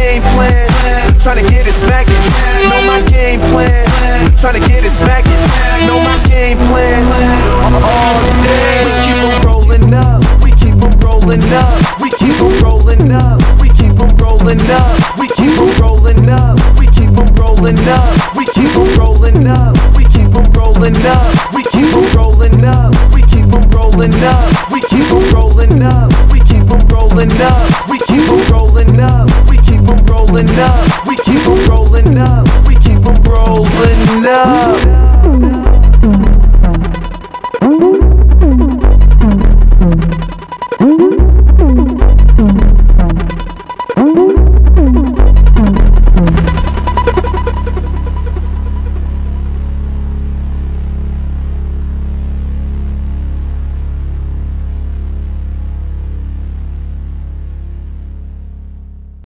game plan, tryna get it smacking. Know my game plan, tryna get it smacking. Know my game plan, all day. We keep on rolling up, we keep on rolling up, we keep on rolling up, we keep on rolling up, we keep on rolling up, we keep on rolling up, we keep on rolling up, we keep on rolling up, we keep on rolling up, we keep on rolling up, we keep on rolling up, we keep on rolling up, we keep on rolling up.